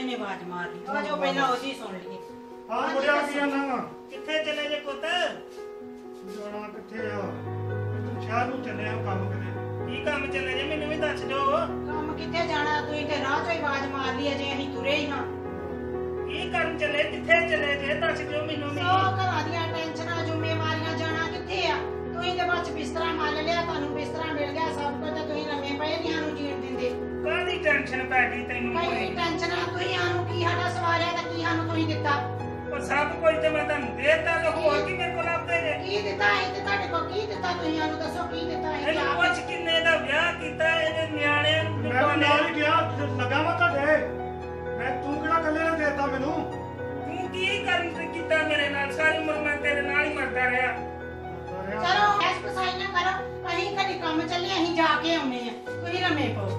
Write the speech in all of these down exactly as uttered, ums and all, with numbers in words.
ने आवाज मार ली। आ जाओ पहला ओदी सुन लीए। हां मुड़िया की जाना वा किथे चले जे पुत जाना किथे आ तू शहर ਨੂੰ ਚੱਲੇ ਆ ਕੰਮ ਕਿਤੇ की काम चले जे मैनू भी दस दो ਕੰਮ ਕਿੱਥੇ ਜਾਣਾ ਤੁਸੀਂ ਤੇ ਰਾਹ 'ਚੋਂ ਹੀ ਆਵਾਜ਼ ਮਾਰ ਲਈ ਅਜੇ ਅਸੀਂ ਤੁਰੇ ਹੀ ਹਾਂ। की काम चले किथे चले जे दस दो मैनू भी ਸੋ ਘਰਾਂ ਦੀਆਂ ਟੈਨਸ਼ਨਾਂ ਜ਼ਿੰਮੇਵਾਰੀਆਂ ਜਾਣਾ ਕਿੱਥੇ ਆ। ਤੁਸੀਂ ਤੇ ਬਸ ਬਿਸਤਰਾ ਮੱਲ ਲਿਆ ਤੁਹਾਨੂੰ ਬਿਸਤਰਾ ਮਿਲ ਗਿਆ ਸਭ ਕੁਝ ਤੇ ਤੁਸੀਂ ਲੰਮੇ ਪਏ ਨਹੀਂ ਸਾਨੂੰ ਜੀਣ ਦਿੰਦੇ। ਕਾਹਦੀ ਟੈਨਸ਼ਨ ਪੈ ਗਈ ਤੈਨੂੰ ਕਈ ਟੈਨਸ਼ਨਾਂ ਤੁਸੀਂ ਸਾਨੂੰ ਕੀ ਸਾਡਾ ਸਵਾਰਿਆ ਤੇ ਕੀ ਸਾਨੂੰ ਤੁਸੀਂ ਦਿੱਤਾ। ਉਹ ਸਭ ਕੁਝ ਤੇ ਮੈਂ ਤੁਹਾਨੂੰ ਦੇਤਾ ਤੇ ਹੋਰ ਕੀ ਮੇਰੇ ਕੋਲ ਲੱਭਦੇ ਜੇ ਕੀ ਦਿੱਤਾ ਅਸੀਂ ਤੇ ਤੁਹਾਡੇ ਕੋਲ ਕੀ ਦਿੱਤਾ ਤੁਸੀਂ ਸਾਨੂੰ ਦੱਸੋ ਕੀ ਦਿੱਤਾ ਅਸੀਂ ਇਹਨੂੰ ਆਪ ਪੁੱਛ ਕਿੰਨੇ ਦਾ ਵਿਆਹ ਕੀਤਾ ਇਹਦੇ ਨਿਆਣਿਆਂ ਨੂੰ ਮੈਂ ਤਾਂ ਨਾਲ ਹੀ ਗਿਆ ਲੱਗਾ ਵਾ ਤੁਹਾਡੇ ਮੈਂ ਤੂੰ ਕਿਹੜਾ ਕੱਲੇ ਨੇ ਦੇਤਾ ਮੈਨੂੰ ਤੂੰ ਕੀ ਕਰਨ ਕੀਤਾ ਮੇਰੇ ਨਾਲ ਸਾਰੀ ਉਮਰ ਮੈਂ ਤੇਰੇ ਨਾਲ ਹੀ ਮਰਦਾ ਰਿਹਾ ਚਲੋ ਐਸ ਪਸਾਈ ਨਾ ਕਰੋ ਅਸੀਂ ਕਦੀ ਕੰਮ ਚੱਲੇ ਅਸੀਂ ਜਾ ਕੇ ਆਉਨੇ ਆ ਤੁਸੀਂ ਲੰਮੇ ਪਾਓ।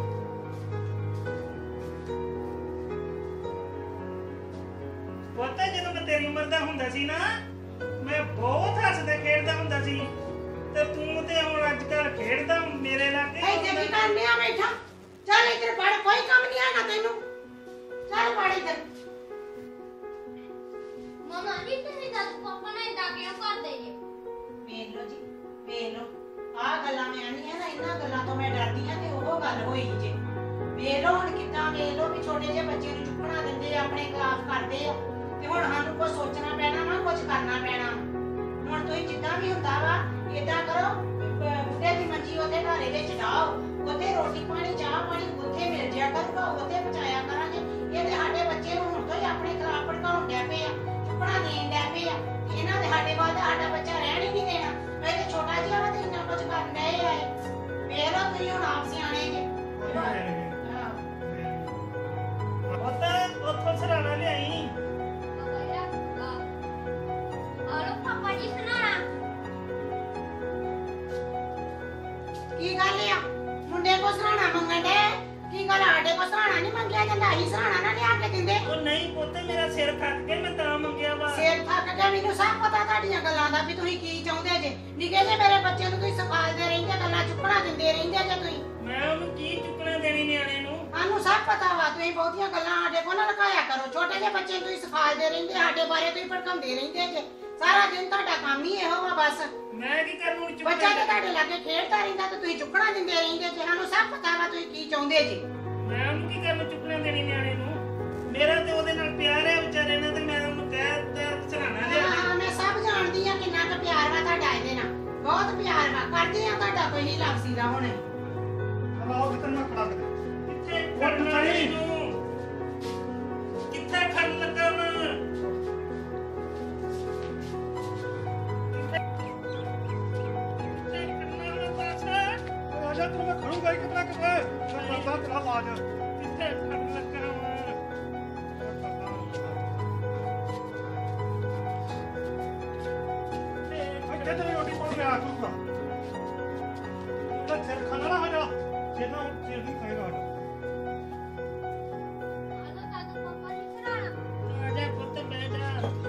ਪਤਾ ਜਦੋਂ ਮੈਂ ਤੇਰੀ ਉਮਰ ਦਾ ਹੁੰਦਾ ਸੀ ਨਾ ਮੈਂ ਬਹੁਤ ਹੱਸਦੇ ਖੇਡਦਾ ਹੁੰਦਾ ਸੀ ਤੇ ਤੂੰ ਤੇ ਹੁਣ ਅੱਜ ਕੱਲ ਖੇਡਦਾ ਮੇਰੇ ਲਾਗੇ ਇੱਥੇ ਕੀ ਕਰਨੇ ਆ ਬੈਠਾ ਚੱਲ ਇੱਧਰ ਪੜ ਕੋਈ ਕੰਮ ਨਹੀਂ ਆਣਾ ਤੈਨੂੰ ਚੱਲ ਪੜ ਇੱਧਰ। ਮਮਾ ਜੀ ਤੁਸੀਂ ਦੱਸ ਪਾਪਾ ਨੇ ਇਦਾਂ ਕਿਉਂ ਕਰਦੇ ਜੀ ਵੇਖ ਲਓ ਜੀ ਵੇਖ ਲਓ ਆਹ ਗੱਲਾਂ ਮੈਂ ਆਨੀ ਆ ਨਾ ਇਹਨਾਂ ਗੱਲਾਂ ਤੋਂ ਮੈਂ ਡਰਦੀ ਆ ਤੇ ਉਹ ਗੱਲ ਹੋਈ ਜੇ। ਵੇਖ ਲਓ ਹੁਣ ਕਿੱਦਾਂ ਵੇਖ ਲਓ ਵੀ ਛੋਟੇ ਜਿਹੇ ਬੱਚੇ ਨੂੰ ਚੁੱਕਣਾ ਦਿੰਦੇ ਆ ਆਪਣੇ ਖਿਲਾਫ ਕਰਦੇ ਆ ਤੇ ਹੁਣ ਸਾਨੂੰ ਕੁਝ ਸੋਚਣਾ ਪੈਣਾ ਵਾ ਕੁਝ ਕਰਨਾ ਪੈਣਾ। ਹੁਣ ਤੁਸੀਂ ਜਿੱਦਾਂ ਵੀ ਹੁੰਦਾ ਵਾ ਏਦਾਂ ਕਰੋ ਬੁੱਢੇ ਦੀ ਮੰਜੀ ਉਹਦੇ ਘਰੇ ਵਿੱਚ ਡਾਓ ਉੱਥੇ ਰੋਟੀ ਪਾਣੀ ਚਾਹ ਪਾਣੀ ਉੱਥੇ ਮਿਲ ਜਿਆ ਕਰੂਗਾ ਉੱਥੇ ਪਹੁੰਚਾਇਆ ਕਰਾਂਗੇ। ਇਹ ਤੇ ਸਾਡੇ ਬੱਚੇ ਨੂੰ ਹੁਣ ਤੋਂ ਹੀ ਆਪਣੇ ਖਿਲਾਫ ਭੜਕਾਉਣ ਡੈ ਪਏ ਆ ਚੁੱਕਣਾ ਦੇਣ ਡੈ ਪਏ ਆ ਇਹਨਾਂ ਦੇ ਸਾਡੇ ਬਾਅਦ ਸਾਡਾ ਬੱਚਾ ਰਹਿਣ ਹੀ ਨਹੀਂ ਦੇਣਾ। ਮੈਂ ਤੇ ਛੋਟਾ ਜਿਹਾ ਵਾ ਤੇ ਇੰਨਾ ਕੁਝ ਕਰਨ ਡਏ ਆਏ ਵੇਖ ਲਓ ਤੁਸੀਂ ਹੁਣ ਆਪ ਸਿਆਣੇ ਜੇ। ਪਤਾ ਉੱਥੋਂ ਸਰਾਣਾ ਲਿਆਈ ਔਰ ਪਾਪਾ ਜੀ ਸੁਣਾਣਾ ਕੀ ਗੱਲ ਆ ਮੁੰਡੇ ਕੋ ਸਰਾਣਾ ਮੰਗਣ ਦੇ ਕੀ ਗੱਲ ਸਾਡੇ ਕੋ ਸਰਾਣਾ ਨਹੀਂ ਮੰਗਿਆ ਜਾਂਦਾ ਹੀ ਸਰਾਣਾ ਨਾ ਲਿਆ ਕੇ ਦਿੰਦੇ। ਉਹ ਨਹੀਂ ਪੁੱਤ ਮੇਰਾ ਸਿਰ ਥੱਕ ਗਿਆ ਮੈਂ ਤਾਂ ਮੰਗਿਆ ਵਾ ਸਿਰ ਥੱਕ ਗਿਆ ਮੈਨੂੰ ਸਭ ਪਤਾ ਤੁਹਾਡੀਆਂ ਗੱਲਾਂ ਦਾ ਵੀ ਤੁਸੀਂ ਕੀ ਚਾਹੁੰਦੇ ਜੇ ਨਿੱਕੇ ਜੇ ਮੇਰੇ ਬੱਚੇ ਨੂੰ ਤੁਸੀਂ ਸਿਖਾਉਂਦੇ ਰਹਿੰਦੇ ਗੱਲਾਂ ਚੁੱਕਣਾ ਦਿੰਦੇ ਰਹਿੰਦੇ ਜੇ ਤੁਸੀਂ। ਮੈਂ ਉਹਨੂੰ ਕੀ ਚੁੱਕਣਾ ਦੇਣੀ ਨਿਆਣੇ ਨੂੰ ਸਾਨੂੰ ਸਭ ਪਤਾ ਵਾ ਤੁਸੀਂ ਬਹੁਤੀਆਂ ਗੱਲਾਂ ਸਾਡੇ ਕੋਲ ਨਾ ਲਗਾਇਆ ਕਰੋ ਛੋਟੇ ਜਿਹੇ ਬੱਚੇ ਨੂੰ ਤੁਸੀਂ ਸਿਖਾਉਂਦੇ ਰਹਿੰਦੇ ਸਾਡੇ ਬਾਰੇ ਤੁਸੀਂ ਭੜਕਾਉਂਦੇ ਰਹਿੰਦੇ ਜੇ ਸਾਰਾ ਦਿਨ ਤੁਹਾਡਾ ਕੰਮ ਹੀ ਇਹੋ ਵਾ ਬਸ। ਮੈਂ ਕੀ ਕਰਨ ਨੂੰ ਚੁੱਕਣਾ ਬੱਚਾ ਤੇ ਤੁਹਾਡੇ ਲਾਗੇ ਖੇਡਦਾ ਰਹਿੰਦਾ ਤੇ ਤੁਸੀਂ ਚੁੱਕਣਾ ਦਿੰਦੇ ਰਹਿੰਦੇ ਜੇ ਸਾਨੂੰ ਸਭ ਪਤਾ ਵਾ ਤੁਸੀਂ ਕੀ ਚਾਹੁੰਦੇ ਜੀ। ਮੈਂ ਉਹਨੂੰ ਕੀ ਕਰਨ ਚੁੱਕਣਾ ਦੇਣੀ ਨਿਆਣੇ ਨੂੰ ਮੇਰਾ ਤੇ ਉਹਦੇ ਨਾਲ ਪਿਆਰ ਹੈ ਵਿਚਾਰੇ ਨਾਲ ਤੇ ਮੈਂ ਉਹਨੂੰ ਕਹਿ ਦਿੱਤਾ ਸਰਾਣਾ ਲਿਆ ਦੇ। ਹਾਂ ਮੈਂ ਸਭ ਜਾਣਦੀ ਆ ਕਿੰਨਾ ਕੁ ਪਿਆਰ ਵਾ ਤੁਹਾਡਾ ਇਹਦੇ ਨਾਲ ਬਹੁਤ ਪਿਆਰ ਵਾ ਕਰਦੇ ਆ ਤੁਹਾਡਾ ਕੋਈ ਨਹੀਂ ਲਾਪਸੀ ਦਾ ਹੁਣ। ਆਓ ਕਿਤੇ ਨਾ ਖੜਾ ਕੇ ਕਿੱਥੇ ਖੜਨਾ ਇਹਨੂੰ ਕਿੱਥੇ ਖੜ ਲੱਗਾ ਮੈਂ ਕਿੱਥੇ ਖੜਨਾ ਮੈਂ ਬਸ ਆ ਜਾ ਤੂੰ ਮੈਂ ਖੜੂਗਾ ਹੀ ਕਿਤਨਾ ਕਿਤੇ ਮੈਂ ਕਰਦਾ ਤੇਰਾ ਆਵਾਜ਼ ਕਿੱਥੇ ਖੜ ਲੱਗਾ ਮੈਂ ਇੱਥੇ ਤੇ ਰੋਟੀ ਪਾਉਣ ਮੈਂ ਆ ਜਾਊਗਾ ਤੇ ਸਿਰ ਖਾਣਾ ਨਾ ਹੋ ਜਾ ਜੇ ਨਾ ਸਿਰ ਨਹੀਂ ਖਾਏਗਾ ਆਲੋ ਦਾਦੂ ਪਾਪਾ ਜੀ ਸੁਣਾਣਾ ਆ ਜਾ ਪੁੱਤ ਬਹਿ ਜਾ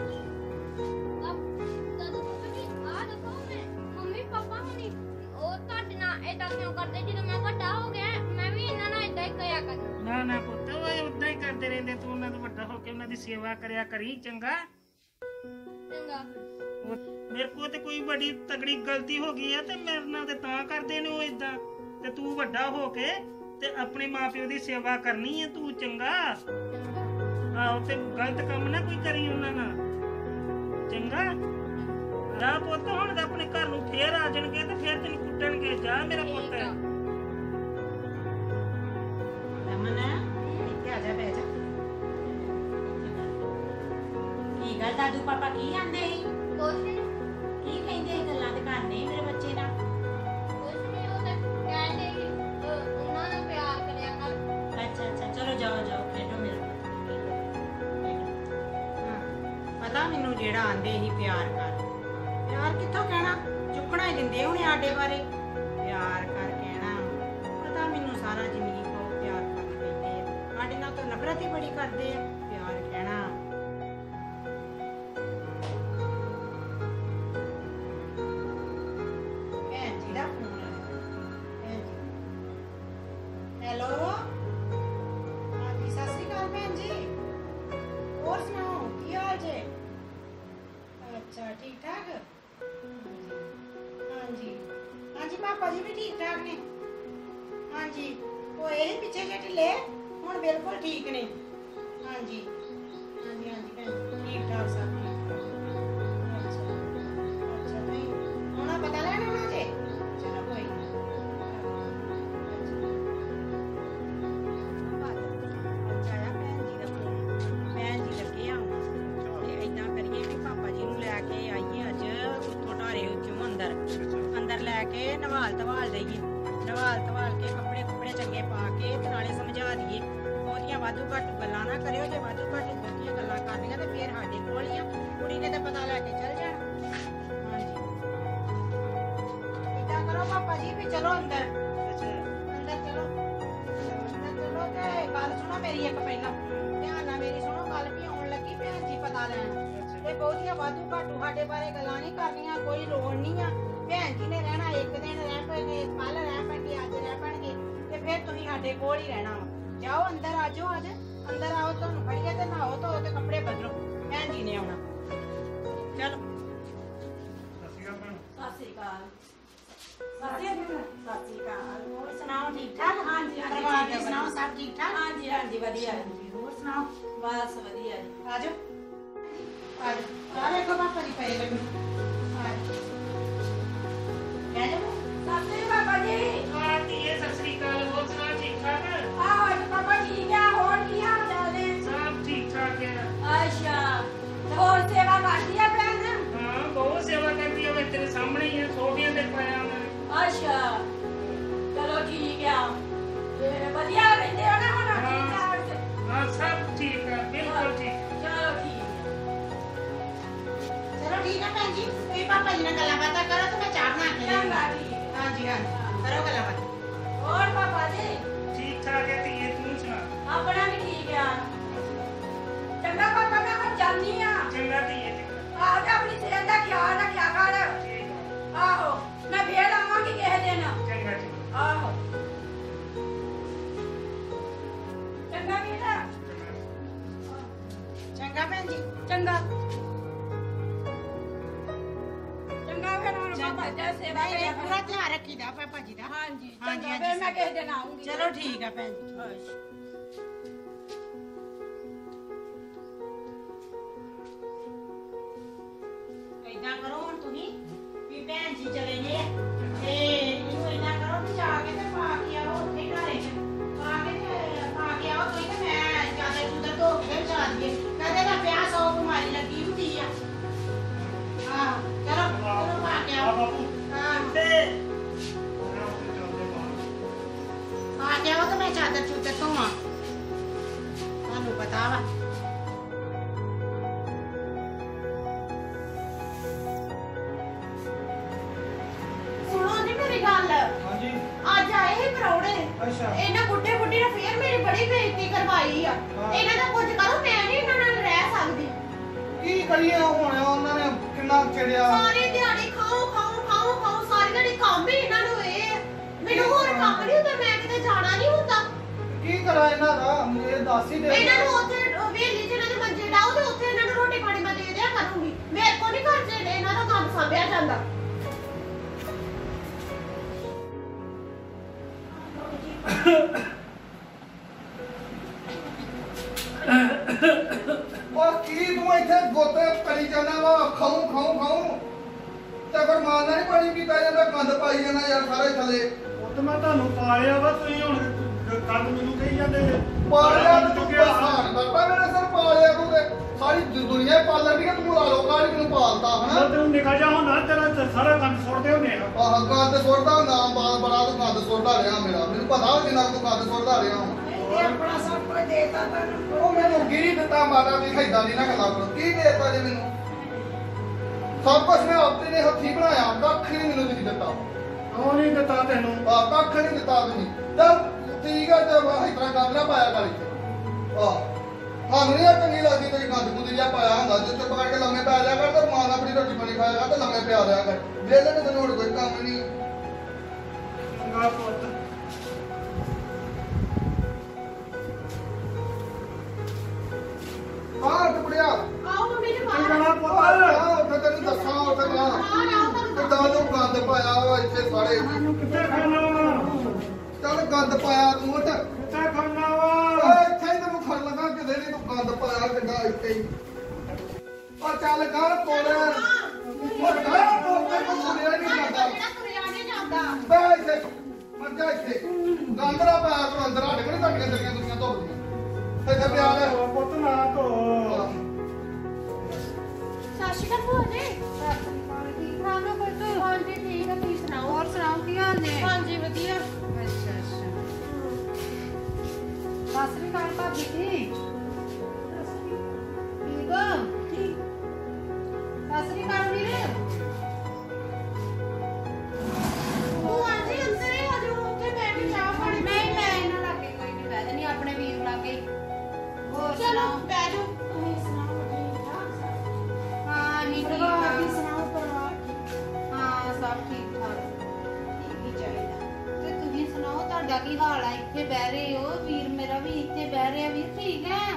ਦਾਦੂ ਪਾਪਾ ਜੀ ਆ ਦੇਖੋ ਮੈਂ ਮੰਮੀ ਪਾਪਾ ਹੁਣੀ ਉਹ ਤੁਹਾਡੇ ਨਾਲ ਇਦਾਂ ਕਿਉਂ ਕਰਦੇ ਜਦੋਂ ਮੈਂ ਵੱਡਾ ਹੋ ਗਿਆ ਮੈਂ ਵੀ ਇਹਨਾਂ ਨਾਲ ਇਦਾਂ ਹੀ ਕਰਿਆ ਕਰਨਾ। ਨਾ ਨਾ ਪੁੱਤ ਉਹ ਉਦਾਂ ਹੀ ਕਰਦੇ ਰਹਿੰਦੇ ਤੂੰ ਉਹਨਾਂ ਤੋਂ ਵੱਡਾ ਹੋ ਕੇ ਉਹਨਾਂ ਦੀ ਸੇਵਾ ਕਰਿਆ ਕਰੀ ਚੰਗਾ। ਚੰਗਾ ਉਹ- ਮੇਰੇ ਕੋਲ ਤੇ ਕੋਈ ਬੜੀ ਤਗੜੀ ਗਲਤੀ ਹੋ ਗਈ ਆ ਤੇ ਮੇਰੇ ਨਾਲ ਤੇ ਤਾਂ ਕਰਦੇ ਨੇ ਉਹ ਇਦਾਂ ਤੇ ਤੂੰ ਵੱਡਾ ਹੋ ਕੇ ਤੇ ਆਪਣੇ ਮਾਪਿਓ ਦੀ ਸੇਵਾ ਕਰਨੀ ਹੈ ਤੂੰ ਚੰਗਾ। ਆਹੋ ਤੇ ਗਲਤ ਕੰਮ ਨਾ ਕੋਈ ਕਰੀ ਉਹਨਾਂ ਨਾਲ ਚੰਗਾ। ਜਾ ਪੁੱਤ ਹੁਣ ਤਾਂ ਆਪਣੇ ਘਰ ਨੂੰ ਫੇਰ ਆ ਜਾਣਗੇ ਤੇ ਫੇਰ ਤੈਨੂੰ ਕੁੱਟਣਗੇ ਜਾ ਮੇਰਾ ਪੁੱਤ। ਠੀਕ ਆ। ਰਮਨ ਇੱਥੇ ਆ ਜਾ ਬਹਿ ਜਾ। ਕੀ ਗੱਲ ਦਾਦੂ ਪਾਪਾ ਕੀ ਆਂਦੇ ਸੀ ਕੁਛ ਨੀ ਕੀ ਕਹਿੰਦੇ ਸੀ ਗੱਲਾਂ ਤੇ ਕਰਨੇ ਮੇਰੇ ਬੱਚੇ ਨਾਲ। ਕੁਛ ਨੀ ਉਹ ਤਾਂ ਕਹਿੰਦੇ ਸੀ ਅਹ, ਉਹਨਾਂ ਨਾਲ ਪਿਆਰ ਕਰਿਆ ਕਰ। ਅੱਛਾ ਅੱਛਾ ਚਲੋ ਜਾਓ ਜਾਓ ਖੇਡੋ ਮੇਰਾ ਹਾਂ ਪਤਾ ਮੈਨੂੰ ਜਿਹੜਾ ਆਂਦੇ ਸੀ ਪਿਆਰ ਕਰ ਪਿਆਰ ਕਿੱਥੋਂ ਕਹਿਣਾ ਚੁੱਕਣਾ ਹੀ ਦਿੰਦੇ ਹੁਣੇ ਸਾਡੇ ਬਾਰੇ ਪਿਆਰ ਕਰ ਕਹਿਣਾ ਪਤਾ ਮੈਨੂੰ ਸਾਰਾ ਜ਼ਿੰਦਗੀ ਕੋ ਪਿਆਰ ਕਰਨਾ ਪੈਂਦੇ ਆ ਸਾਡੇ ਨਾਲ ਤਾਂ ਨਫ਼ਰਤ ਹੀ ਬੜੀ ਕਰਦੇ ਆ ਪਿਆਰ ਕਹਿਣਾ। ਭੈਣ ਜੀ ਦਾ ਫੋਨ ਭੈਣ ਜੀ ਹੈਲੋ ਹਾਂਜੀ ਸਤਿ ਸ਼੍ਰੀ ਅਕਾਲ ਭੈਣ ਜੀ। ਜੀ ਵੀ ਠੀਕ ਠਾਕ ਨੇ ਹਾਂਜੀ ਉਹ ਇਹ ਪਿੱਛੇ ਜਿਹੇ ਢਿੱਲੇ ਹੁਣ ਬਿਲਕੁਲ ਠੀਕ ਨੇ ਹਾਂਜੀ ਹਾਂਜੀ ਹਾਂਜੀ ਭੈਣ ਜੀ, ਠੀਕ ਠਾਕ ਸਭ ਠੀਕ ਠਾਕ ਅੱਛਾ ਅੱਛਾ ਨਹੀਂ ਉਹਨਾਂ ਪਤਾ ਲੈਣਾ ਉਹਨਾਂ ਜੇ ਚਲੋ ਕੋਈ ਨੀ। ਅੱਛਾ ਆਇਆ ਭੈਣ ਜੀ ਦਾ ਫੋਨ ਭੈਣ ਜੀ ਲੱਗੇ ਆ ਤੇ ਏਦਾਂ ਕਰੀਏ ਵੀ ਪਾਪਾ ਜੀ ਨੂੰ ਲੈ ਕੇ ਆਈਏ ਅੱਜ ਉੱਥੋਂ ਢਾਰੇ ਉੱਚੋਂ ਅੰਦਰ ਅੰਦਰ ਲੈ ਕੇ ਨਵਾਲ ਧਵਾਲ ਦੇਈਏ ਨਵਾਲ ਧਵਾਲ ਕੇ ਕੱਪੜੇ ਕੁੱਪੜੇ ਚੰਗੇ ਪਾ ਕੇ ਤੇ ਨਾਲੇ ਸਮਝਾ ਦਈਏ ਬਹੁਤੀਆਂ ਵਾਧੂ ਘੱਟ ਗੱਲਾਂ ਨਾ ਕਰਿਓ ਜੇ ਵਾਧੂ ਘੱਟ ਬਹੁਤੀਆਂ ਗੱਲਾਂ ਕਰਨੀਆਂ ਤੇ ਫੇਰ ਸਾਡੇ ਕੋਲ ਹੀ ਆ ਕੁੜੀ ਨੇ ਤਾਂ ਪਤਾ ਲੈ ਕੇ ਚੱਲ ਜਾਣਾ ਹਾਂਜੀ ਏਦਾਂ ਕਰੋ ਪਾਪਾ ਜੀ ਵੀ ਚਲੋ ਅੰਦਰ ਅੱਛਾ ਅੰਦਰ ਚਲੋ ਅੰਦਰ ਚਲੋ ਤੇ ਗੱਲ ਸੁਣੋ ਮੇਰੀ ਇੱਕ ਪਹਿਲਾਂ ਧਿਆਨ ਨਾਲ ਮੇਰੀ ਸੁਣੋ ਗੱਲ ਵੀ ਆਉਣ ਲੱਗੀ ਭੈਣ ਜੀ ਪਤਾ ਲੈਣ ਤੇ ਬਹੁਤੀਆਂ ਵਾਧੂ ਘਾਟੂ ਸਾਡੇ ਬਾਰੇ ਗੱਲਾਂ ਨਹੀਂ ਕਰਨੀਆਂ ਕੋਈ ਲੋੜ ਨਹੀਂ ਆ ਭੈਣ ਜੀ ਨੇ ਰਹਿਣਾ ਇੱਕ ਦਿਨ ਰਹਿ ਪੈਣਗੇ ਕੱਲ ਰਹਿ ਪੈਣਗੇ ਅੱਜ ਰਹਿ ਪੈਣਗੇ ਤੇ ਫਿਰ ਤੁਸੀਂ ਸਾਡੇ ਕੋਲ ਹੀ ਰਹਿਣਾ ਵਾ ਜਾਓ ਅੰਦਰ ਆ ਜਾਓ ਅੱਜ ਅੰਦਰ ਆਓ ਤੁਹਾਨੂੰ ਫੜੀਏ ਤੇ ਨਹਾਓ ਧੋ ਤੇ ਕੱਪੜੇ ਬਦਲੋ ਭੈਣ ਜੀ ਨੇ ਆਉਣਾ ਚਲੋ ਸਸੀ ਭੈਣ ਸਤਿ ਸ੍ਰੀ ਅਕਾਲ ਸਤਿ ਸ੍ਰੀ ਅਕਾਲ ਹੋਰ ਸੁਣਾਓ ਠੀਕ ਠਾਕ ਹਾਂਜੀ ਹਾਂਜੀ, ਪਰਿਵਾਰ ਠੀਕ ਦੀ ਹੈ, ਸੁਣਾਓ ਸਭ ਠੀਕ ਠਾਕ ਹਾਂਜੀ ਹਾਂਜੀ ਵਧੀਆ ਜੀ। ਹੋਰ ਸੁਣਾਓ ਬਸ ਵਧੀਆ ਜੀ। ਆ ਜਾਓ ਆ ਜਾਓ ਆ ਵੇਖੋ ਪਾਪਾ ਜੀ ਪਏ ਲੱਗੇ ਆ ਜਾਓ ਕਹਿ ਜਾਓ ਸਤਿ ਸ਼੍ਰੀ ਅਕਾਲ ਜੀ। ਹਾਂ ਧੀਏ ਸਤਿ ਸ੍ਰੀ ਅਕਾਲ ਹੋਰ ਸੁਣਾ ਠੀਕ ਠਾਕ ਆਹ ਅੱਜ ਪਾਪਾ ਠੀਕ ਆ ਹੋਰ ਕੀ ਹਾਲ ਚਾਲ ਨੇ? ਸਭ ਠੀਕ ਠਾਕ ਆ ਅੱਛਾ ਤੇ ਹੋਰ ਸੇਵਾ ਕਰਦੀ ਆ ਭੈਣ? ਹਾਂ ਬਹੁਤ ਸੇਵਾ ਕਰਦੀ ਆ ਮੈਂ ਤੇਰੇ ਸਾਹਮਣੇ ਹੀ ਆ ਸੋਫੀਆਂ ਤੇ ਪਾਇਆ ਮੈਂ ਅੱਛਾ ਚਲੋ ਠੀਕ ਆ ਤੇ ਵਧੀਆ ਰਹਿੰਦੇ ਹੋ ਨਾ ਹੁਣ ਠੀਕ ਠਾਕ ਤੇ? ਹਾਂ ਸਭ ਠੀਕ ਆ ਬਿਲਕੁਲ ਠੀਕ ਚਲੋ ਠੀਕ ਚਲੋ ਠੀਕ ਹੈ ਭੈਣ ਜੀ ਤੁਸੀਂ ਪਾਪਾ ਜੀ ਨਾਲ ਗੱਲਾਂ ਬਾਤਾਂ ਕਰੋ ਤੇ ਮੈਂ ਚਾਹ ਬਣਾ ਕੇ ਆ। ਲਿਆਉਂਦੀ ਚੰਗਾ ਠੀਕ ਆ। ਹਾਂਜੀ ਹਾਂਜੀ ਕਰੋ ਗੱਲਾਂ ਬਾਤਾਂ ਹੋਰ ਪਾਪਾ ਜੀ ਠੀਕ ਠਾਕ ਹੈ ਧੀਏ ਤੂੰ ਸੁਣਾ ਆਪਣਾ ਵੀ ਠੀਕ ਆ। ਚੰਗਾ ਪਾਪਾ ਮੈਂ ਹੁਣ ਜਾਂਦੀ ਆ। ਚੰਗਾ ਧੀਏ ਚੰਗਾ ਆਹ ਤੇ ਆਪਣੀ ਸਿਹਤ ਦਾ ਖਿਆਲ ਰੱਖਿਆ ਕਰ। ਠੀਕ ਆ ਆਹੋ ਮੈਂ ਫੇਰ ਆਵਾਂਗੀ ਕਿਸੇ ਦਿਨ। ਚੰਗਾ ਚੰਗਾ ਆਹੋ ਚੰਗਾ ਬੇਟਾ ਚੰਗਾ ਭੈਣ ਜੀ ਚੰਗਾ ਚੰਗਾ ਫਿਰ ਹੁਣ ਪਾਪਾ ਜੀ ਸੇਵਾ ਨਹੀਂ ਕਰਿਆ ਇਹ ਪੂਰਾ ਧਿਆਨ ਰੱਖੀਦਾ ਪਾਪਾ ਜੀ ਦਾ ਹਾਂਜੀ ਹਾਂਜੀ, ਚੰਗਾ ਹਾਂਜੀ, ਫਿਰ ਮੈਂ ਕਿਸੇ ਦਿਨ ਆਉਂਗੀ। ਚਲੋ ਠੀਕ ਹੈ ਭੈਣ ਜੀ ਅੱਛਾ। ਏਦਾਂ ਕਰੋ ਹੁਣ ਤੁਸੀਂ ਵੀ ਭੈਣ ਜੀ ਚਲੇ ਗਏ ਆ, ਤੇ ਇਹਨੂੰ ਏਦਾਂ ਕਰੋ ਵੀ ਜਾ ਕੇ ਤੇ ਪਾ ਕੇ ਆਓ ਉੱਥੇ ਘਰੇ ਚ ਪਾ ਕੇ ਤੇ ਪਾ ਕੇ ਆਓ ਤੁਸੀਂ ਤੇ ਮੈਂ ਜਿਆਦਾ ਸੁਧਰ ਧੋ ਕੇ ਵਿਚਾ ਦਈਏ ਕਦੇ ਦਾ ਵਿਆਹ ਸੌ ਬਿਮਾਰੀ ਲੱਗੀ ਹੁੰਦੀ ਆ ਆਹ ਚਲੋ ਚਲੋ ਪਾ ਕੇ ਆ ਆਓ ਬਾਪੂ ਹਾਂ ਤੇ ਉਹਨਾਂ ਉੱਤੇ ਚੱਲਦੇ ਬਾਹਰ ਪਾ ਕੇ ਆਓ ਤੇ ਮੈਂ ਚਾਦਰ ਚੂਦਰ ਧੋਵਾਂ ਤੁਹਾਨੂੰ ਪਤਾ ਵਾ ਸੁਣੋ ਜੀ ਮੇਰੀ ਗੱਲ ਹਾਂਜੀ ਅੱਜ ਆਏ ਹੀ ਪਰੌੜੇ ਅੱਛਾ ਇਹਨਾਂ ਬੁੱਢੇ ਬੁੱਢੀ ਨੇ ਫੇਰ ਮੇਰੀ ਬੜੀ ਬੇਇੱਜ਼ਤੀ ਕਰਵਾਈ ਆ ਹਾਂ। ਇਹਨਾਂ ਦਾ ਕੁਝ ਕਰੋ ਮੈਂ ਨਹੀਂ ਇਹਨਾਂ ਨਾਲ ਰਹਿ ਸਕਦੀ ਕੀ ਕਰੀਏ ਹੁਣ ਉਹਨਾਂ ਨੇ ਕਿੰਨਾ ਚਿੜਿਆ ਸਾਰੀ ਦਿਹਾੜੀ ਖਾਓ ਖਾਓ ਖਾਓ ਖਾਓ ਸਾਰੀ ਦਿਹਾੜੀ ਕੰਮ ਹੀ ਇਹਨਾਂ ਨੂੰ ਇਹ ਆ। ਮੈਨੂੰ ਹੋਰ ਕੰਮ ਨਹੀਂ ਹੁੰਦਾ ਮੈਂ ਕਿਤੇ ਜਾਣਾ ਨਹੀਂ ਹੁੰਦਾ ਕੀ ਕਰਾਂ ਇਹਨਾਂ ਦਾ ਇਹ ਦੱਸ ਹੀ ਦੇ ਇਹਨਾਂ ਨੂੰ ਉੱਥੇ ਵੇਲੀ ਜਿਹਨਾਂ ਦੇ ਮੰਜੇ ਡਾਓ ਤੇ ਉੱਥੇ ਇਹਨਾਂ ਨੂੰ ਰੋਟੀ ਪਾਣੀ ਮੈਂ ਦੇ ਦਿਆ ਕਰੂੰਗੀ ਮੇਰੇ ਕੋਲ ਨਹੀਂ ਘਰ ਚ ਇਹਨਾਂ ਦਾ ਕੰਮ ਸੰਭਿਆ ਜਾਂਦਾ ਉਹ ਕੀ ਤੂੰ ਇੱਥੇ ਗੋਤੇ ਕਰੀ ਜਾਂਦਾ ਵਾ ਖਾਉ ਖਾਉ ਖਾਉ ਤੇ ਫਿਰ ਮਾਰਨਾ ਨਹੀਂ ਪਾਣੀ ਪੀਤਾ ਜਾਂਦਾ ਗੰਦ ਪਾਈ ਜਾਂਦਾ ਯਾਰ ਸਾਰੇ ਥੱਲੇ ਉਹ ਤਾਂ ਮੈਂ ਤੁਹਾਨੂੰ ਪਾਲਿਆ ਵਾ ਤੁਸੀਂ ਹੁਣ ਕੱਲ ਮੈਨੂੰ ਕਹੀ ਜਾਂਦੇ ਜੇ। ਪਾਲਿਆ ਤੇ ਤੂੰ ਚੁੱਕਿਆ। ਪਰੇਸ਼ਾਨ ਕਰਦਾ ਮੇਰੇ ਸਿਰ ਪਾਲਿਆ ਤੂੰ ਤੇ ਸਾਰੀ ਦੁ- ਦੁਨੀਆ ਹੀ ਪਾਲਣ ਦੀ ਤੂੰ ਲਾ ਲੋ ਕਾਹਲੀ ਮੈਨੂੰ ਪਾਲਦਾ ਜਦੋਂ ਹਨਾ ਤੈਨੂੰ ਨਿਕਲ ਜਾ ਹੁੰਦਾ ਤੇਰਾ ਤੇ ਸਾਰਾ ਕੰਮ ਸੁੱਟਦੇ ਹੁੰਦੇ ਆ ਆਹ ਗੰਦ ਸੁੱਟਦਾ ਨਾਮ ਬਾਲ ਬੜਾ ਤੂੰ ਗੰਦ ਸੁੱਟਦਾ ਰਿਹਾ ਮੇਰਾ ਮੈਨੂੰ ਪਤਾ ਜਿੰਨਾ ਕੁ ਤੂੰ ਗੰਦ ਸੁੱਟਦਾ ਰਿਹਾ ਹਾਂ ਇਹ ਆਪਣਾ ਸਭ ਕੁਝ ਦੇਤਾ ਤੁਹਾਨੂੰ ਉਹ ਮੈਨੂੰ ਕੀ ਦਿੱਤਾ ਮਾਤਾ ਵੀ ਖੈਦਾ ਨਹੀਂ ਨਾ ਗੱਲਾਂ ਕਰੋ ਕੀ ਦੇਤਾ ਜੇ ਮੈਨੂੰ ਸਭ ਕੁਝ ਮੈਂ ਆਪੇ ਨੇ ਹੱਥੀ ਬਣਾਇਆ ਕੱਖ ਨਹੀਂ ਮੈਨੂੰ ਤੁਸੀਂ ਦਿੱਤਾ ਉਹ ਨਹੀਂ ਦਿੱਤਾ ਤੈਨੂੰ ਆ ਕੱਖ ਨਹੀਂ ਦਿੱਤਾ ਤੁਸੀਂ ਚੱਲ ਠੀਕ ਹੈ ਤੇ ਇਸ ਤਰ੍ਹਾਂ ਗੰਦ ਨਾ ਪਾਇਆ ਕਰ ਇੱਥੇ ਆ ਸਾਨੂੰ ਨਹੀਂ ਇਹ ਚੰਗੀ ਲੱਗਦੀ ਤੇਰੀ ਗੰਦ ਗੁੰਦ ਜਿਹਾ ਪਾਇਆ ਹੁੰਦਾ ਜੇ ਚੁੱਪ ਕਰਕੇ ਲੰਮੇ ਪੈ ਜਾ ਕਰ ਤੇ ਮਾਂ ਆਪਣੀ ਰੋਟੀ ਪਾਣੀ ਖਾਇਆ ਕਰ ਤੇ ਲੰਮੇ ਪਿਆ ਰਿਹਾ ਕਰ ਵੇਲੇ ਨੇ ਤੈਨੂੰ ਹੋਰ ਕੋਈ ਕੰਮ ਨਹੀਂ ਚੰਗਾ ਪੁੱਤ ਹਾਂ ਟੁਕੜਿਆ ਆਓ ਮੰਮੀ ਜੀ ਬਾਹਰ ਚੰਗਾ ਆ ਪੁੱਤ ਉੱਥੇ ਤੈਨੂੰ ਦੱਸਾਂ ਉੱਥੇ ਜਾ ਬਾਹਰ ਆਓ ਤੁਹਾਨੂੰ ਕਿੱਦਾਂ ਤੂੰ ਗੰਦ ਗੰਦ ਪਾਇਆ ਵਾ ਇੱਥੇ ਸਾਰੇ ਕਿੱਥੇ ਖੜਨਾ ਵਾ ਚੱਲ ਗੰਦ ਪਾਇਆ ਤੂੰ ਉੱਠ ਕਿੱਥੇ ਖੜਨਾ ਵਾ ਓਏ ਇੱਥੇ ਹੀ ਤੈਨੂੰ ਖੜ ਲਗਾ ਕਿਤੇ ਨਹੀਂ ਤੂੰ ਗੰਦ ਪਾਇਆ ਕਿੱਡਾ ਇੱਥੇ ਹੀ ਉਹ ਚੱਲ ਕਰ ਕੋਲ ਉਹ ਕਰ ਕੋਲ ਤੇ ਸੁਣਿਆ ਨਹੀਂ ਜਾਂਦਾ ਜਿਹੜਾ ਤੁਰਿਆ ਨਹੀਂ ਜਾਂਦਾ ਬੈ ਇੱਥੇ ਮਰ ਜਾ ਇੱਥੇ ਗੰਦਰਾ ਪਾਇਆ ਤੂੰ ਅੰਦਰ ਸਾਡੇ ਕੋਲ ਤੁਹਾਡੀਆਂ ਦਰੀਆਂ ਦੁਨੀਆਂ ਧੋਦੀਆਂ ਇੱਥੇ ਪਿਆ ਲੈ ਪੁੱਤ ਨਾ ਧੋ ਸਤਿ ਸ਼੍ਰੀ ਅਕਾਲ ਭੂਆ ਜੀ ਠੀਕ ਠਾਕ ਹੋ ਪੁੱਤ ਹਾਂਜੀ ਠੀਕ ਆ ਤੁਸੀਂ ਸੁਣਾਓ ਹੋਰ ਸੁਣਾਓ ਕੀ ਹਾਲ ਨੇ ਹਾਂਜੀ ਵਧੀਆ ਅੱਛਾ ਅੱਛਾ ਸਤਿ ਸ਼੍ਰੀ ਅਕਾਲ ਭਾਬੀ ਜੀ ਠੀਕ ਹੋ ਠੀਕ ਸਤਿ ਸ਼੍ਰੀ ਅਕਾਲ ਵੀਰੇ ਭੂਆ ਜੀ ਅੰਦਰ ਹੀ ਆ ਜਾਓ ਉੱਥੇ ਬੈਠ ਕੇ ਚਾਹ ਪਾਣੀ ਨਹੀਂ ਮੈਂ ਇਹਨਾਂ ਲਾਗੇ ਕੋਈ ਨਹੀਂ ਬੈਠ ਨਹੀਂ ਆਪਣੇ ਵੀਰ ਲਾਗੇ ਹੋਰ ਚਲੋ ਬੈਠ ਜਾਓ ਤੁਸੀਂ ਸੁਣਾਓ ਠੀਕ ਠਾਕ ਹਾਂ ਨਹੀਂ ਠੀਕ ਠਾਕ ਵੀ ਸੁਣਾਓ ਪਰਿਵਾਰ ਹਾਂ ਸਭ ਠੀਕ ਠਾਕ ਠੀਕ ਹੀ ਚਾਹੀਦਾ ਤੇ ਤੁਸੀਂ ਸੁਣਾਓ ਤੁਹਾਡਾ ਕੀ ਹਾਲ ਆ ਇੱਥੇ ਬਹਿ ਰਹੇ ਹੋ ਵੀਰ ਮੇਰਾ ਵੀ ਇੱਥੇ ਬਹਿ ਰਿਹਾ ਵੀਰ ਠੀਕ ਹੈ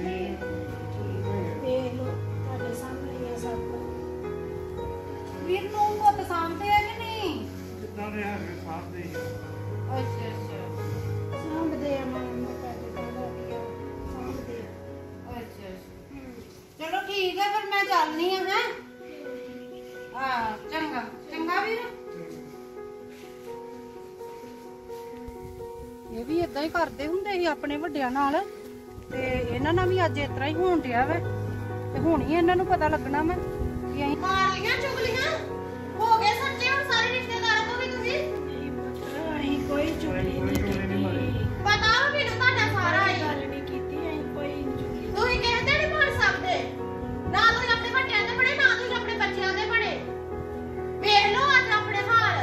ਦੇਖ ਲਓ ਤੁਹਾਡੇ ਸਾਹਮਣੇ ਹੀ ਆ ਸਭ ਕੁਝ ਵੀਰ ਨੂੰ ਪੁੱਤ ਸਾਹਮਣੇ ਆ ਕਿ ਨਹੀਂ ਕਿੱਦਾਂ ਦੇ ਹੈਗੇ ਸਾਥ ਦੇ ਅੱਛਾ ਅੱਛਾ ਸਾਹਮਣੇ ਆ ਮੈਂ ਮੈਂ ਪੈਸੇ ਪਾਉਂਦਾ ਵੀ ਆ ਸਾਹਮਣੇ ਅੱਛਾ ਅੱਛਾ ਚਲੋ ਠੀਕ ਹੈ ਫਿਰ ਮੈਂ ਚੱਲਨੀ ਆ ਹੈ ਹਾਂ ਚੰਗਾ ਚੰਗਾ ਵੀਰ ਇਹ ਵੀ ਇਦਾਂ ਹੀ ਕਰਦੇ ਹੁੰਦੇ ਸੀ ਆਪਣੇ ਵੱਡਿਆਂ ਨਾਲ ਤੇ ਇਹਨਾਂ ਨਾਲ ਵੀ ਅੱਜ ਇਸ ਤਰ੍ਹਾਂ ਹੀ ਹੋਣ ਡਿਆ ਵਾ ਤੇ ਹੁਣ ਹੀ ਇਹਨਾਂ ਨੂੰ ਪਤਾ ਲੱਗਣਾ ਮੈਂ ਕਿ ਅਸੀਂ ਮਾਰ ਲੀਆਂ ਚੁਗਲੀਆਂ ਹੋ ਗਏ ਸੱਚੇ ਹੁਣ ਸਾਰੇ ਰਿਸ਼ਤੇਦਾਰਾਂ ਤੋਂ ਵੀ ਤੁਸੀਂ ਅਸੀਂ ਕੋਈ ਚੁਗਲੀ ਨਹੀਂ ਕੀਤੀ ਪਤਾ ਵਾ ਮੈਨੂੰ ਤੁਹਾਡਾ ਸਾਰਾ ਹੀ ਗੱਲ ਨਹੀਂ ਕੀਤੀ ਅਸੀਂ ਕੋਈ ਚੁਗਲੀ ਤੁਸੀਂ ਕਹਿੰਦੇ ਨਹੀਂ ਬਣ ਸਕਦੇ ਨਾ ਤੁਸੀਂ ਆਪਣੇ ਵੱਡਿਆਂ ਦੇ ਬਣੇ ਨਾ ਤੁਸੀਂ ਆਪਣੇ ਬੱਚਿਆਂ ਦੇ ਬਣੇ ਵੇਖ ਲਓ ਅੱਜ ਆਪਣੇ ਹਾਲ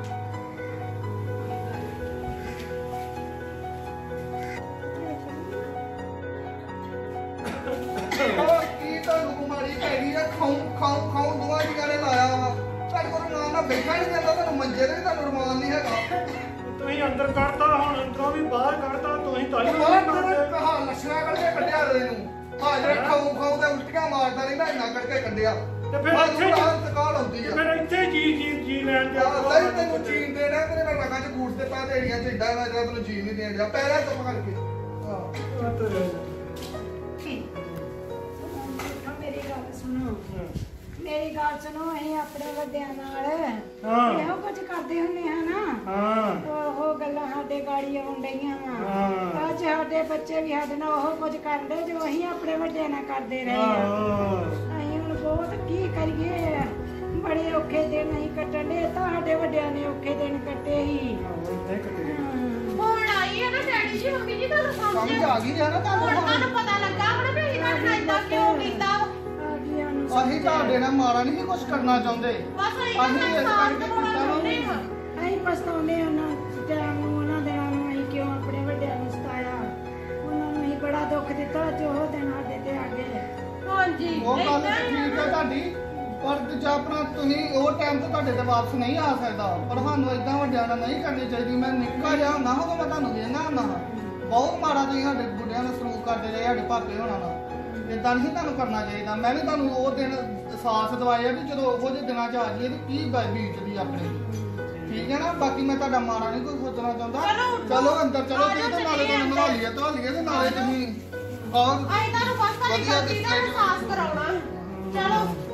ਉਹ ਕੀ ਤੁਹਾਨੂੰ ਬਿਮਾਰੀ ਪੈ ਗਈ ਆ ਖਾਉ ਖਾਉ ਖਾਉ ਦੁਆ ਜੀਆਂ ਨੇ ਲਾਇਆ ਵਾ ਤੁਹਾਡੇ ਕੋਲ ਰਮਾਨ ਨਾਲ ਬੈਠਾ ਨਹੀਂ ਜਾਂਦਾ ਤੁਹਾਨੂੰ ਮੰਜੇ ਤੇ ਵੀ ਤੁਹਾਨੂੰ ਰਮਾਨ ਨਹੀਂ ਹੈਗਾ ਤੁਸੀਂ ਅੰਦਰ ਕੱਢਤਾ ਹੁਣ ਅੰਦਰੋਂ ਵੀ ਬਾਹਰ ਕੱਢਤਾ ਤੁਸੀਂ ਤਾਂ ਹੀ ਉਹ ਤੇਰੇ ਕਹਾ ਲੱਛਣਾ ਕਰਕੇ ਕੱਢਿਆ ਰੇ ਨੂੰ ਹਾਂ ਜਿਹੜੇ ਖਾਉ ਖਾਉ ਤੇ ਉਲਟੀਆਂ ਮਾਰਦਾ ਰਹਿੰਦਾ ਇੰਨਾ ਕਰਕੇ ਕੱਢਿਆ ਤੇ ਫਿਰ ਬਸ ਇੱਥੇ ਬਾਹਰ ਤਕਾਲ ਹੁੰਦੀ ਆ ਫਿਰ ਇੱਥੇ ਜੀ ਜੀ ਜੀ ਲੈਣ ਦੇ ਸਹੀ ਤੈਨੂੰ ਚੀਨ ਦੇਣਾ ਤੇਰੇ ਮੈਂ ਰਗਾਂ ਚ ਗੂਠ ਤੇ ਪਾ ਦੇੜੀਆਂ ਚ ਏਡਾ ਨਾ ਜਿਹੜਾ ਤੈਨੂੰ ਚੀਨ ਨਹੀਂ ਦੇਣ ਡਿਆ ਪੈਰਾਂ ਤੋਂ ਕਰਕੇ ਹਾਂ ਮੇਰੀ ਗੱਲ ਸੁਣੋ ਮੇਰੀ ਗੱਲ ਸੁਣੋ ਅਸੀਂ ਆਪਣੇ ਵੱਡਿਆਂ ਨਾਲ ਹਾਂ। ਇਹੋ ਕੁਝ ਕਰਦੇ ਹੁੰਦੇ ਹਾਂ ਨਾ ਹਾਂ ਉਹ ਗੱਲਾਂ ਸਾਡੇ ਗਾੜੀ ਆਉਣ ਡਈਆਂ ਹਾਂ। ਵਾ ਅੱਜ ਸਾਡੇ ਬੱਚੇ ਵੀ ਸਾਡੇ ਨਾਲ ਉਹ ਕੁਝ ਕਰਦੇ ਜੋ ਅਸੀਂ ਆਪਣੇ ਵੱਡਿਆਂ ਨਾਲ ਕਰਦੇ ਰਹੇ ਆ ਆਹੋ ਅਸੀਂ ਹੁਣ ਬਹੁਤ ਕੀ ਕਰੀਏ ਬੜੇ ਔਖੇ ਦਿਨ ਅਸੀਂ ਕੱਟਣ ਦੇ ਤੁਹਾਡੇ ਵੱਡਿਆਂ ਨੇ ਔਖੇ ਦਿਨ ਕੱਟੇ ਸੀ ਹੁਣ ਆਈ ਹੈ ਨਾ ਡੈਡੀ ਜੀ ਮੰਮੀ ਜੀ ਤੁਹਾਨੂੰ ਸਮਝ ਸਮਝ ਆ ਗਈ ਆ ਨਾ ਹੁਣ ਤੁਹਾਨੂੰ ਤੁਹਾਨੂੰ ਪਤਾ ਲੱਗਾ ਹੁਣ ਵੀ ਇਹਨਾਂ ਨੇ ਇਦਾਂ ਕਿਉਂ ਕੀਤਾ ਆ ਗਈਆਂ ਨੂੰ ਅਸੀਂ ਤੁਹਾਡੇ ਨਾਲ ਮਾਰਾ ਨਹੀਂ ਕੁਝ ਕਰਨਾ ਚਾਹੁੰਦੇ ਬਸ ਅਸੀਂ ਇਹਨਾਂ ਇਸ ਦਾ ਸਾਥ ਕਰਕੇ ਕਰਵਾਉਣਾ ਕੀਤਾ ਚਾਹੁੰਦੇ ਵਾ। ਹਾਂ ਅਸੀਂ ਪਛਤਾਉਂਦੇ ਹਾਂ ਉਹਨਾਂ ਟਾਈਮ ਨੂੰ ਉਹਨਾਂ ਦਿਨਾਂ ਨੂੰ ਅਸੀਂ ਕਿਉਂ ਆਪਣੇ ਵੱਡਿਆਂ ਨੂੰ ਸਤਾਇਆ ਉਹਨਾਂ ਨੂੰ ਅਸੀਂ ਬੜਾ ਦੁੱਖ ਦਿੱਤਾ ਜੋ ਉਹ ਦਿਨ ਸਾਡੇ ਤੇ ਆ ਗਏ ਹਾਂਜੀ ਉਹ ਗੱਲ ਏਦਾਂ ਤਾਂ ਹੀ ਠੀਕ ਹੈ ਤੁਹਾਡੀ ਪਰ ਦੂਜਾ ਆਪਣਾ ਤੁਸੀਂ ਉਹ ਟਾਈਮ ਤੇ ਤੁਹਾਡੇ ਤੇ ਵਾਪਸ ਨਹੀਂ ਆ ਸਕਦਾ ਪਰ ਸਾਨੂੰ ਇਦਾਂ ਵੱਡਿਆਂ ਨਾਲ ਨਹੀਂ ਕਰਨੀ ਚਾਹੀਦੀ ਮੈਂ ਨਿੱਕਾ ਜਿਹਾ ਹੁੰਦਾ ਹਾਂ ਮੈਂ ਤੁਹਾਨੂੰ ਵੇਖਣਾ ਹੁੰਦਾ ਹਾਂ ਬਹੁਤ ਮਾੜਾ ਤੁਸੀਂ ਸਾਡੇ ਬੁੱਢਿਆਂ ਨੂੰ ਸਲੂਕ ਕਰਦੇ ਰਹੇ ਸਾਡੇ ਭਾਪੇ ਹੋਣਾ ਨਾਲ ਇਦਾਂ ਨਹੀਂ ਤੁਹਾਨੂੰ ਕਰਨਾ ਚਾਹੀਦਾ ਮੈਂ ਵੀ ਤੁਹਾਨੂੰ ਉਹ ਦਿਨ ਅਹਿਸਾਸ ਦਵਾਇਆ ਵੀ ਜਦੋਂ ਉਹੋ ਜਿਹੇ ਦਿਨਾਂ 'ਚ ਆ ਜਾਈਏ ਤੇ ਕੀ ਬ- ਬੀਤਦੀ ਆਪਣੇ ਦੀ। ਠੀਕ ਹੈ ਨਾ ਬਾਕੀ ਮੈਂ ਤੁਹਾਡਾ ਮਾੜਾ ਨਹੀਂ ਕੋਈ ਸੋਚਣਾ ਚਾਹੁੰਦਾ ਚਲੋ ਉੱਠੋ। ਚਲੋ ਅੰਦਰ ਚਲੋ ਆ ਤੁਸੀਂ ਜਾਓ ਤੇ ਨਾਲੇ ਚੱਲੀਏ ਤੁਹਾਨੂੰ ਨਵਾ ਲਈਏ ਧਵਾ ਲਈਏ ਤੇ ਨਾਲੇ ਤੁਸੀਂ ਔਰ ਅਸੀਂ ਤੁਹਾਨੂੰ ਬਸ ਤੁਹਾਡੀ ਵਧੀਆ ਗਲਤੀ ਦਾ ਦਿੱਤੇ ਅਹਿਸਾਸ ਕਰਾਉਣਾ ਚਲੋ